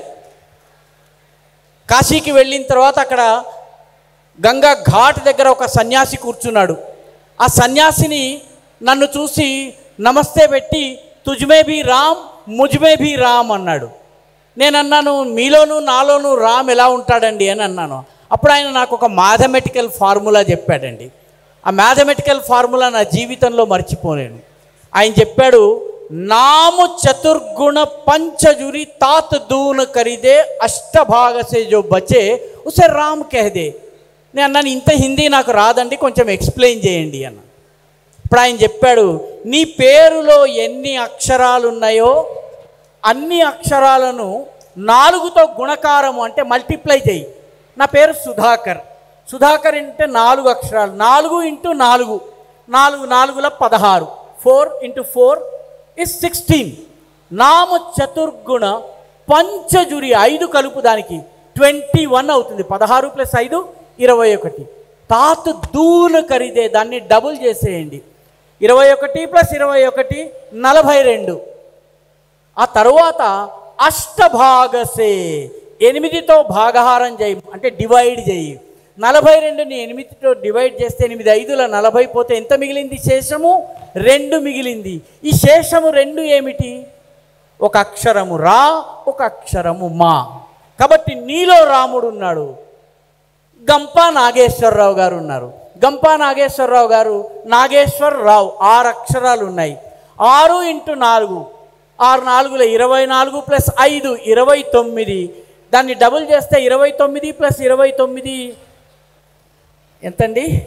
కాశీకి వెళ్ళిన తర్వాత అక్కడ గంగా ఘాట్ దగ్గర ఒక సన్యాసి కూర్చున్నాడు. ఆ సన్యాసిని నన్ను చూసి నమస్తే పెట్టి, తుజ్మే భీ రామ్ ముజ్మే భీ రామ్ అన్నాడు. నేను అన్నాను, మీలోనూ నాలోనూ రామ్ ఎలా ఉంటాడండి అని అన్నాను. అప్పుడు ఆయన నాకు ఒక మ్యాథమెటికల్ ఫార్ములా చెప్పాడండి. ఆ మ్యాథమెటికల్ ఫార్ములా నా జీవితంలో మర్చిపోలేను. ఆయన చెప్పాడు, నాము చతుర్గుణ పంచజురి తాత్ దూన్ ఖరీదే అష్టభాగ సే జో బచే ఉసే రామ్ కహదే. నేను అన్నాను, ఇంత హిందీ నాకు రాదండి, కొంచెం ఎక్స్ప్లెయిన్ చేయండి అన్న. ఇప్పుడు ఆయన చెప్పాడు, నీ పేరులో ఎన్ని అక్షరాలు ఉన్నాయో అన్ని అక్షరాలను నాలుగుతో గుణకారము అంటే మల్టిప్లై చేయి. నా పేరు సుధాకర్, సుధాకర్ అంటే నాలుగు అక్షరాలు, నాలుగు ఇంటూ నాలుగు, నాలుగు నాలుగుల పదహారు, four into four is sixteen. నామ చతుర్గుణ పంచజురి, ఐదు కలుపు దానికి ట్వంటీ వన్ అవుతుంది. పదహారు ప్లస్ ఐదు ఇరవై ఒకటి. తాత్ దూన్ ఖరీదే, దాన్ని డబుల్ చేసేయండి. ఇరవై ఒకటి ప్లస్ ఇరవై ఒకటి నలభై రెండు. ఆ తరువాత అష్టభాగసే, ఎనిమిదితో భాగహారం చేయి అంటే డివైడ్ చేయి. నలభై రెండుని ఎనిమిదితో డివైడ్ చేస్తే ఎనిమిది ఐదుల నలభై పోతే ఎంత మిగిలింది? శేషము రెండు మిగిలింది. ఈ శేషము రెండు ఏమిటి? ఒక అక్షరము రా, ఒక అక్షరము మా. కాబట్టి నీలో రాముడు ఉన్నాడు, గంపా నాగేశ్వరరావు గారు ఉన్నారు. గంపా నాగేశ్వరరావు గారు, నాగేశ్వరరావు ఆరు అక్షరాలు ఉన్నాయి. ఆరు ఇంటూ నాలుగు, ఆరు నాలుగుల ఇరవై నాలుగు ప్లస్ ఐదు ఇరవై తొమ్మిది. దాన్ని డబుల్ చేస్తే ఇరవై తొమ్మిది ప్లస్ ఇరవై తొమ్మిది ఎంతండి?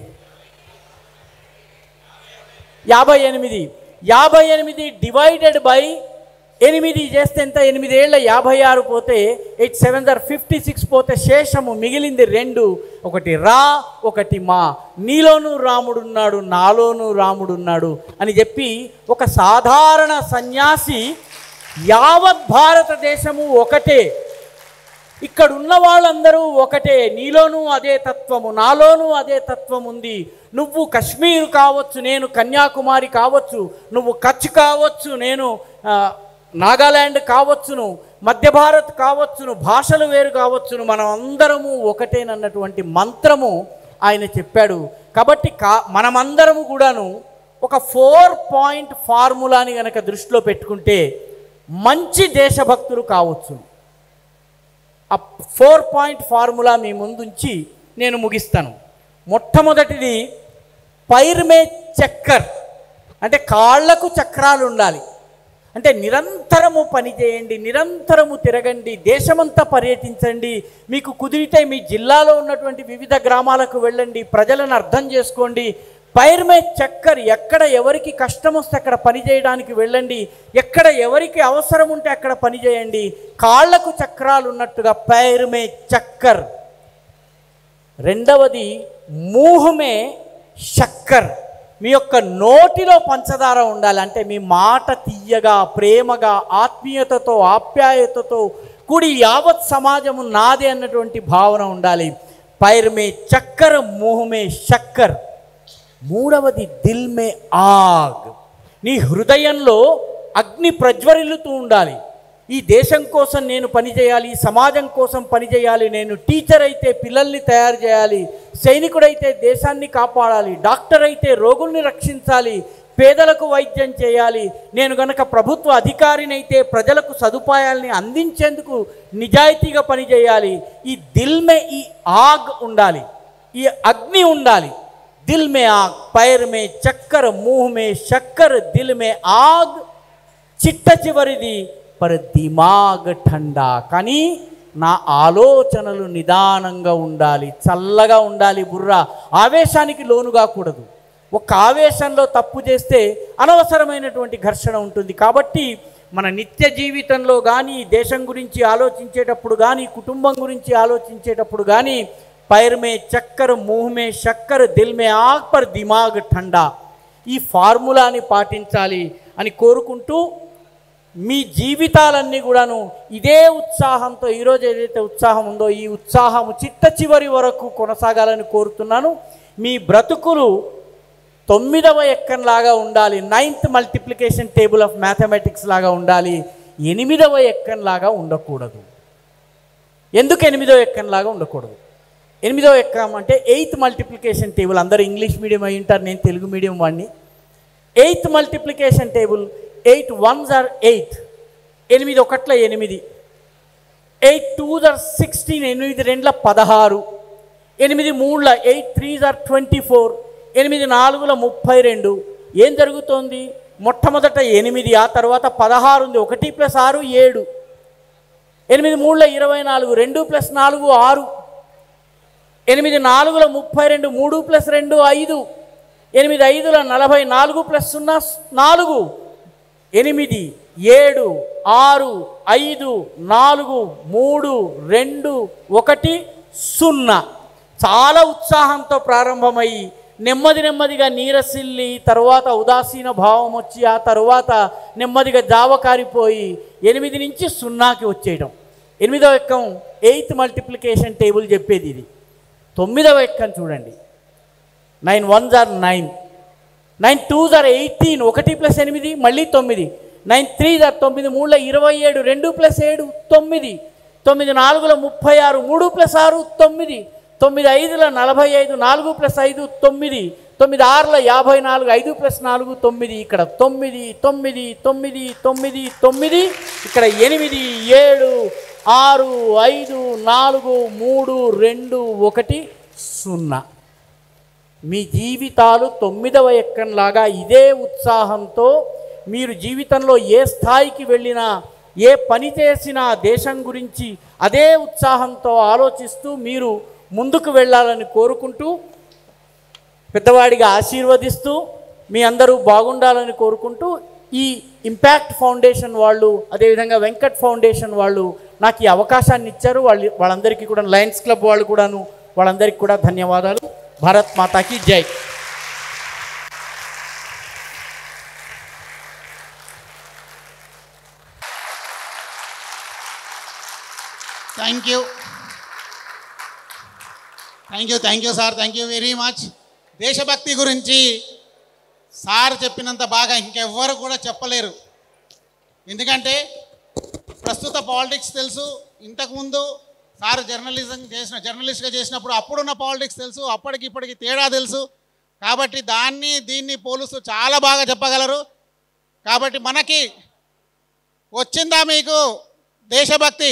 యాభై ఎనిమిది. యాభై ఎనిమిది డివైడెడ్ బై ఎనిమిది చేస్తే ఎంత? ఎనిమిది ఏళ్ళ యాభై ఆరు పోతే ఎయిట్ సెవెన్ దర్ ఫిఫ్టీ సిక్స్ పోతే శేషము మిగిలింది రెండు. ఒకటి రా, ఒకటి మా. నీలోనూ రాముడున్నాడు, నాలోనూ రాముడున్నాడు అని చెప్పి ఒక సాధారణ సన్యాసి యావత్ భారతదేశము ఒకటే, ఇక్కడ ఉన్న వాళ్ళందరూ ఒకటే, నీలోనూ అదే తత్వము, నాలోనూ అదే తత్వం ఉంది. నువ్వు కశ్మీర్ కావచ్చు, నేను కన్యాకుమారి కావచ్చు, నువ్వు కచ్ కావచ్చు, నేను నాగాల్యాండ్ కావచ్చును, మధ్య భారత్ కావచ్చును, భాషలు వేరు కావచ్చును, మనం అందరము ఒకటేనన్నటువంటి మంత్రము ఆయన చెప్పాడు. కాబట్టి కా మనమందరము కూడాను ఒక ఫోర్ పాయింట్ ఫార్ములాని కనుక దృష్టిలో పెట్టుకుంటే మంచి దేశభక్తులు కావచ్చు. ఆ ఫోర్ పాయింట్ ఫార్ములా మీ ముందుంచి నేను ముగిస్తాను. మొట్టమొదటిది పైర్మే చక్కర్, అంటే కాళ్లకు చక్రాలు ఉండాలి. అంటే నిరంతరము పనిచేయండి, నిరంతరము తిరగండి, దేశమంతా పర్యటించండి. మీకు కుదిరితే మీ జిల్లాలో ఉన్నటువంటి వివిధ గ్రామాలకు వెళ్ళండి, ప్రజలను అర్థం చేసుకోండి. పైర్మే చక్కర్, ఎక్కడ ఎవరికి కష్టం వస్తే అక్కడ పని చేయడానికి వెళ్ళండి, ఎక్కడ ఎవరికి అవసరం ఉంటే అక్కడ పని చేయండి. కాళ్లకు చక్రాలు ఉన్నట్టుగా పైర్మే చక్కర్. రెండవది మూహమే షక్కర్, మీ యొక్క నోటిలో పంచదార ఉండాలి. అంటే మీ మాట తీయగా, ప్రేమగా, ఆత్మీయతతో, ఆప్యాయతతో కూడి యావత్ సమాజము నాదే అన్నటువంటి భావన ఉండాలి. పైర్మే చక్కర్, మూహమే షక్కర్. మూడవది దిల్మే ఆగ్, నీ హృదయంలో అగ్ని ప్రజ్వరిల్లుతూ ఉండాలి. ఈ దేశం కోసం నేను పనిచేయాలి, సమాజం కోసం పనిచేయాలి, నేను టీచర్ అయితే పిల్లల్ని తయారు చేయాలి, సైనికుడైతే దేశాన్ని కాపాడాలి, డాక్టర్ అయితే రోగుల్ని రక్షించాలి, పేదలకు వైద్యం చేయాలి, నేను గనక ప్రభుత్వ అధికారినైతే ప్రజలకు సదుపాయాల్ని అందించేందుకు నిజాయితీగా పనిచేయాలి. ఈ దిల్మే ఈ ఆగ్ ఉండాలి, ఈ అగ్ని ఉండాలి. దిల్ మే ఆగ్, పైర్ మే చక్కర్, మూహ్ మే షక్కర్, దిల్ మే ఆగ్. చిట్ట చివరిది పర్ దిమాగ్ ఠండా, కానీ నా ఆలోచనలు నిదానంగా ఉండాలి, చల్లగా ఉండాలి. బుర్ర ఆవేశానికి లోను కాకూడదు. ఒక ఆవేశంలో తప్పు చేస్తే అనవసరమైనటువంటి ఘర్షణ ఉంటుంది. కాబట్టి మన నిత్య జీవితంలో కానీ, దేశం గురించి ఆలోచించేటప్పుడు కానీ, కుటుంబం గురించి ఆలోచించేటప్పుడు కానీ पैर में चक्कर, मुंह में शक्कर, दिल में आग पर दिमाग ठंडा, ఈ ఫార్ములాని పాటించాలి అని కోరుకుంటూ మీ జీవితాలన్నీ కూడాను ఇదే ఉత్సాహంతో, ఈరోజు ఏదైతే ఉత్సాహం ఉందో ఈ ఉత్సాహము చిట్ట చివరి వరకు కొనసాగాలని కోరుతున్నాను. మీ బ్రతుకులు తొమ్మిదవ ఎక్కంలాగా ఉండాలి, ninth multiplication table of mathematics లాగా ఉండాలి, ఎనిమిదవ ఎక్కంలాగా ఉండకూడదు. ఎందుకు ఎనిమిదవ ఎక్కంలాగా ఉండకూడదు? ఎనిమిదవ ఎక్కం అంటే ఎయిత్ మల్టిప్లికేషన్ టేబుల్. అందరూ ఇంగ్లీష్ మీడియం అయి ఉంటారు, నేను తెలుగు మీడియం వాడిని. Eighth multiplication table, eight ones are eight, ఎనిమిది ఒకట్ల ఎనిమిది, ఎయిట్ టూస్ ఆర్ సిక్స్టీన్, ఎనిమిది రెండ్ల పదహారు, ఎనిమిది మూడుల eight threes are twenty four, ఎనిమిది నాలుగుల ముప్పై రెండు. ఏం జరుగుతోంది? మొట్టమొదట ఎనిమిది, ఆ తర్వాత పదహారు ఉంది, ఒకటి ప్లస్ ఆరు ఏడు, ఎనిమిది మూడుల ఇరవై నాలుగు, రెండు ప్లస్ నాలుగు ఆరు, ఎనిమిది నాలుగుల ముప్పై రెండు, మూడు ప్లస్ రెండు ఐదు, ఎనిమిది ఐదుల నలభై నాలుగు ప్లస్ సున్నా నాలుగు, ఎనిమిది ఏడు ఆరు ఐదు నాలుగు మూడు రెండు ఒకటి సున్నా. చాలా ఉత్సాహంతో ప్రారంభమై నెమ్మది నెమ్మదిగా నీరసిల్లి, తర్వాత ఉదాసీన భావం వచ్చి, ఆ తర్వాత నెమ్మదిగా జావకారిపోయి ఎనిమిది నుంచి సున్నాకి వచ్చేయడం. ఎనిమిదవ ఎక్కం ఎయిత్ మల్టిప్లికేషన్ టేబుల్ చెప్పేది ఇది. తొమ్మిదవ ఎక్కం చూడండి, nine ones are nine, nine twos are eighteen, ఒకటి ప్లస్ ఎనిమిది మళ్ళీ తొమ్మిది, నైన్ త్రీస్ ఆర్ తొమ్మిది, మూడుల ఇరవై ఏడు, రెండు ప్లస్ ఏడు తొమ్మిది, తొమ్మిది నాలుగుల ముప్పై ఆరు, మూడు ప్లస్ ఆరు తొమ్మిది, తొమ్మిది ఐదుల నలభై ఐదు, నాలుగు ప్లస్ ఐదు తొమ్మిది, తొమ్మిది ఆరుల యాభై నాలుగు, ఐదు ప్లస్ నాలుగు తొమ్మిది, ఇక్కడ తొమ్మిది తొమ్మిది తొమ్మిది తొమ్మిది తొమ్మిది, ఇక్కడ ఎనిమిది ఏడు ఆరు ఐదు నాలుగు మూడు రెండు ఒకటి సున్నా. మీ జీవితాలు తొమ్మిదవ ఎక్కంలాగా ఇదే ఉత్సాహంతో మీరు జీవితంలో ఏ స్థాయికి వెళ్ళినా, ఏ పని చేసినా దేశం గురించి అదే ఉత్సాహంతో ఆలోచిస్తూ మీరు ముందుకు వెళ్ళాలని కోరుకుంటూ, పెద్దవాడిగా ఆశీర్వదిస్తూ, మీ అందరూ బాగుండాలని కోరుకుంటూ, ఈ ఇంపాక్ట్ ఫౌండేషన్ వాళ్ళు, అదేవిధంగా వెంకట్ ఫౌండేషన్ వాళ్ళు నాకు ఈ అవకాశాన్ని ఇచ్చారు. వాళ్ళు వాళ్ళందరికీ కూడా, లయన్స్ క్లబ్ వాళ్ళు కూడాను, వాళ్ళందరికీ కూడా ధన్యవాదాలు. భారత్ మాతాకి జై. Thank you thank you thank you sir, thank you very much. దేశభక్తి గురించి సార్ చెప్పినంత బాగా ఇంకెవ్వరు కూడా చెప్పలేరు. ఎందుకంటే ప్రస్తుత పాలిటిక్స్ తెలుసు, ఇంతకుముందు సార్ జర్నలిజం చేసిన జర్నలిస్ట్గా చేసినప్పుడు అప్పుడున్న పాలిటిక్స్ తెలుసు, అప్పటికి ఇప్పటికి తేడా తెలుసు. కాబట్టి దాన్ని దీన్ని పోలుస్తూ చాలా బాగా చెప్పగలరు. కాబట్టి మనకి వచ్చిందా మీకు దేశభక్తి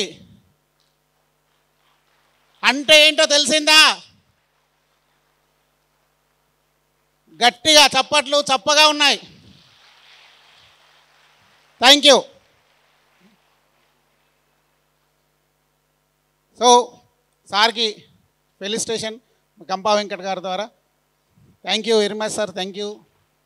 అంటే ఏంటో తెలిసిందా? గట్టిగా చప్పట్లు చప్పగా ఉన్నాయి. Thank you. సో సార్కి ఫెలిసిటేషన్ గంపా వెంకట్ గారి ద్వారా. Thank you very much sir, thank you.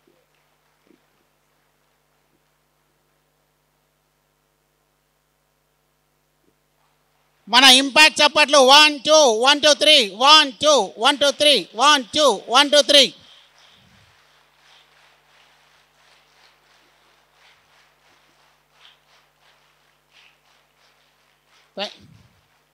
మన ఇంపాక్ట్ చప్పట్లు. One two one two three one two one two three one two one two three. Thank